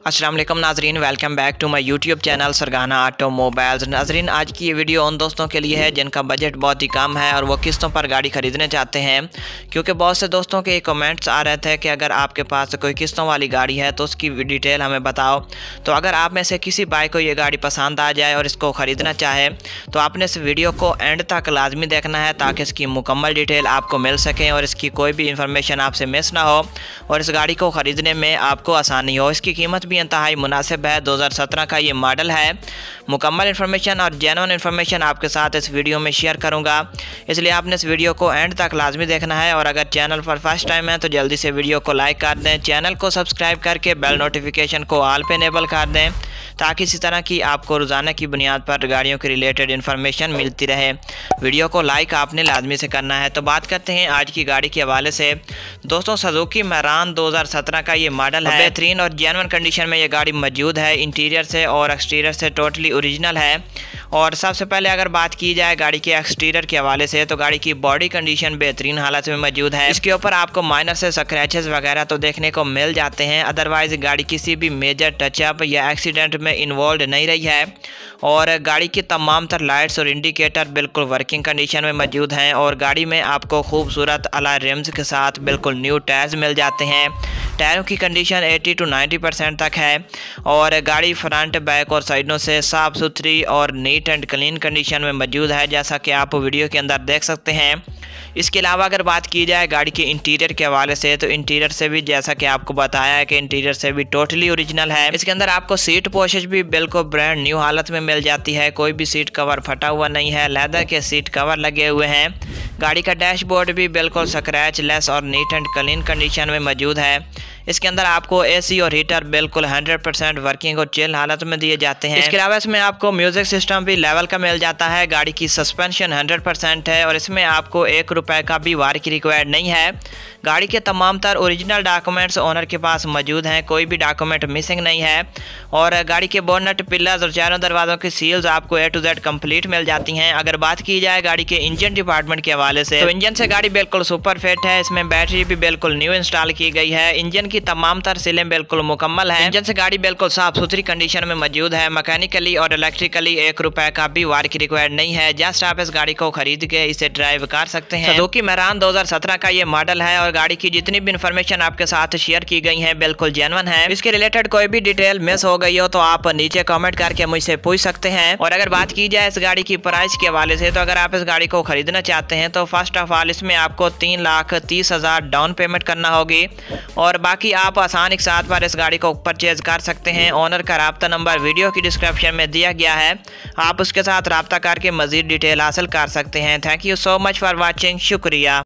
अस्सलाम वालेकुम नाजरीन, welcome back to my YouTube channel Sargana automobiles. नाजरीन, आज की ये वीडियो उन दोस्तों के लिए है जिनका बजट बहुत ही कम है और वो किस्तों पर गाड़ी ख़रीदने चाहते हैं, क्योंकि बहुत से दोस्तों के कमेंट्स आ रहे थे कि अगर आपके पास कोई किस्तों वाली गाड़ी है तो उसकी डिटेल हमें बताओ। तो अगर आप में से किसी भाई को ये गाड़ी पसंद आ जाए और इसको ख़रीदना चाहे तो आपने इस वीडियो को एंड तक लाजमी देखना है ताकि इसकी मुकम्मल डिटेल आपको मिल सके और इसकी कोई भी इंफॉर्मेशन आपसे मिस ना हो और इस गाड़ी को ख़रीदने में आपको आसानी हो। इसकी कीमत भी इंतहाई मुनासिब है। 2017 का ये मॉडल है। मुकम्मल इन्फॉर्मेशन और जेन्युइन इन्फॉर्मेशन आपके साथ इस वीडियो में शेयर करूंगा, इसलिए आपने इस वीडियो को एंड तक लाजमी देखना है। और अगर चैनल पर फर्स्ट टाइम है तो जल्दी से वीडियो को लाइक कर दें, चैनल को सब्सक्राइब करके बेल नोटिफिकेशन को ऑल पे इनेबल कर दें ताकि इसी तरह की आपको रोज़ाना की बुनियाद पर गाड़ियों के रिलेटेड इन्फॉर्मेशन मिलती रहे। वीडियो को लाइक आपने लाजमी से करना है। तो बात करते हैं आज की गाड़ी के हवाले से। दोस्तों, सुजुकी मैरान 2017 का ये मॉडल है। बेहतरीन और जेन्युइन कंडीशन में ये गाड़ी मौजूद है। इंटीरियर से और एक्सटीरियर से टोटली ओरिजिनल है। और सबसे पहले अगर बात की जाए गाड़ी के एक्सटीरियर के हवाले से तो गाड़ी की बॉडी कंडीशन बेहतरीन हालत में मौजूद है। इसके ऊपर आपको माइनर से स्क्रैचेस वगैरह तो देखने को मिल जाते हैं, अदरवाइज गाड़ी किसी भी मेजर टचअप या एक्सीडेंट में इन्वॉल्व नहीं रही है। और गाड़ी की तमाम तर लाइट्स और इंडिकेटर बिल्कुल वर्किंग कंडीशन में मौजूद हैं। और गाड़ी में आपको खूबसूरत अलॉय रिम्स के साथ बिल्कुल न्यू टायर्स मिल जाते हैं। टायरों की कंडीशन 80 to 90% तक है। और गाड़ी फ्रंट बैक और साइडों से साफ़ सुथरी और नीट एंड क्लीन कंडीशन में मौजूद है, जैसा कि आप वीडियो के अंदर देख सकते हैं। इसके अलावा अगर बात की जाए गाड़ी के इंटीरियर के हवाले से तो इंटीरियर से भी जैसा कि आपको बताया है कि इंटीरियर से भी टोटली ओरिजिनल है। इसके अंदर आपको सीट पोशिश भी बिल्कुल ब्रांड न्यू हालत में मिल जाती है। कोई भी सीट कवर फटा हुआ नहीं है, लेदर के सीट कवर लगे हुए हैं। गाड़ी का डैशबोर्ड भी बिल्कुल स्क्रैच लेस और नीट एंड क्लीन कंडीशन में मौजूद है। इसके अंदर आपको एसी और हीटर बिल्कुल 100% वर्किंग और चिल हालत में दिए जाते हैं। इसके अलावा इसमें आपको म्यूजिक सिस्टम भी लेवल का मिल जाता है। गाड़ी की सस्पेंशन 100% है और इसमें आपको ₹1 का भी वारंटी रिक्वायर्ड नहीं है। गाड़ी के तमाम तर ओरिजिनल डॉक्यूमेंट्स ओनर के पास मौजूद हैं, कोई भी डॉक्यूमेंट मिसिंग नहीं है। और गाड़ी के बोनट, पिलर्स और चारों दरवाज़ों की सील्स आपको A to Z कंप्लीट मिल जाती हैं। अगर बात की जाए गाड़ी के इंजन डिपार्टमेंट के हवाले से तो इंजन से गाड़ी बिल्कुल सुपर फिट है। इसमें बैटरी भी बिल्कुल न्यू इंस्टॉल की गई है। इंजन की तमाम तर सीलें बिल्कुल मुकम्मल है। इंजन से गाड़ी बिल्कुल साफ सुथरी कंडीशन में मौजूद है। मैकेनिकली और इलेक्ट्रिकली ₹1 का भी वारंटी रिक्वायर्ड नहीं है। जस्ट आप इस गाड़ी को खरीद के इसे ड्राइव कर सकते हैं। सुजुकी मैरान 2017 का ये मॉडल है और गाड़ी की जितनी भी इन्फॉर्मेशन आपके साथ शेयर की गई है बिल्कुल जेन्युइन है। इसके रिलेटेड कोई भी डिटेल मिस हो गई हो तो आप नीचे कमेंट करके मुझसे पूछ सकते हैं। और अगर बात की जाए इस गाड़ी की प्राइस के हवाले से तो अगर आप इस गाड़ी को खरीदना चाहते हैं तो फर्स्ट ऑफ ऑल इसमें आपको 3,30,000 डाउन पेमेंट करना होगी और बाकी आप आसानी के साथ पर इस गाड़ी को परचेज कर सकते हैं। ओनर का राब्ता नंबर वीडियो की डिस्क्रिप्शन में दिया गया है, आप उसके साथ राब्ता करके मजीद डिटेल हासिल कर सकते हैं। Thank you so much for watching. शुक्रिया।